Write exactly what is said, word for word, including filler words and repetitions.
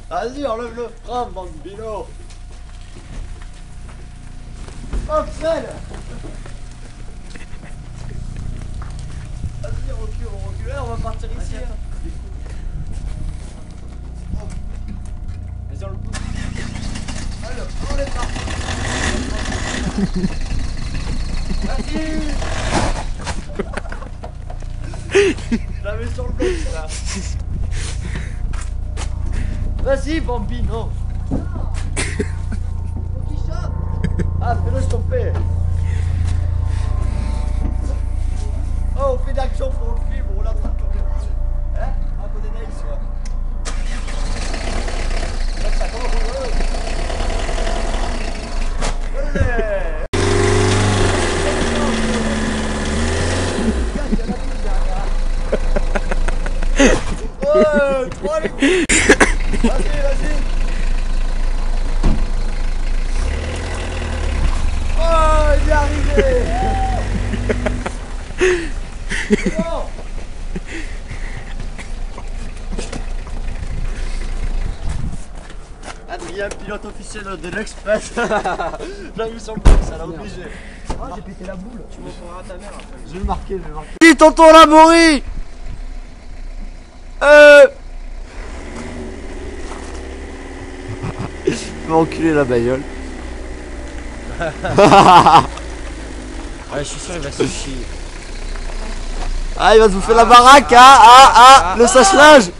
Vas-y, enlève le frein, bambino. Oh, freine. Vas-y, recule, on recule. On va partir ici. Hein. Vas-y, on le pousse. Allez, on est parti. Vas-y. Je la mets sur le bloc, là. Vas-y, bambino. Faut qu'il chope. Ah, fais-le stopper. Oh, on fait d'action pour le film, on l'attrape comme des petits. Hein? À côté d'Aïs, ouais. Ça commence, on veut. Allez. Oh, trois les coups. Vas-y, vas-y. Oh, il est arrivé. Bon. Adrien, pilote officiel de l'Express. J'ai mis sur le bloc, ça l'a obligé. Oh, j'ai pété la boule. Tu montreras à ta mère après. Je vais le marquer, je vais le marquer. Dis, tonton Laborie. Euh... Il va enculer la bagnole. Ouais, je suis sûr il va se chier. Ah, il va se bouffer ah, la baraque, ah, ah, ah, ah le sache-linge.